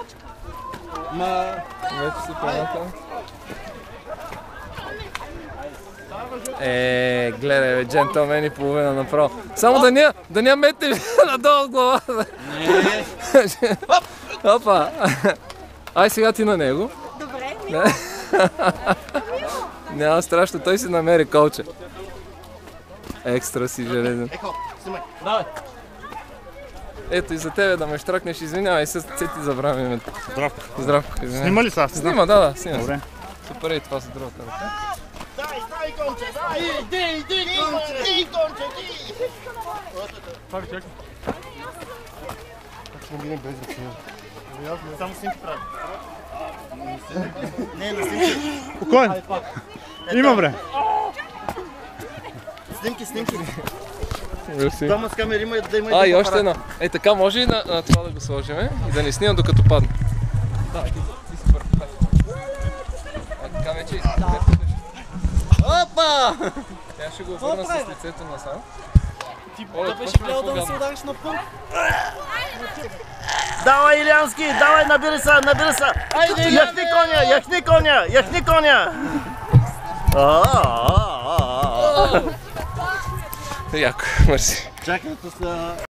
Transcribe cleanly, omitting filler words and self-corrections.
Вече си пълната. Гледай бе, джентълмени половина направо. Само да ня метне надолу с главата. Не. Опа. Ай сега ти на него. Добре, Няма страшно, той си намери колче. Екстра си железен. Еко, снимай. Давай. Ето и за тебе да ме штракнеш, извинявай, се ти забравя името. Здравко. Здравко, извинявай. Снима ли са? Снима, да, снима. Добре. Супер, и това с другата ръка. Дай, конче, дай! Ди, конче, ди! Пак, чакай. Как ще не минем без ръчина? Само снимки прави. Не, на снимки. Спокойно. Има бре. Снимки. Дома с камери има да има И още една. Така може и на това да го сложим и да не снимам докато падне. Да, ти си първи. Така вече Опа! Тя ще го обърна с лицето насам. Ти да беше гледал да не се удариш на пънк. Давай, Илянски, давай, набери се! Яхни коня! Яко, мерси. Чакай,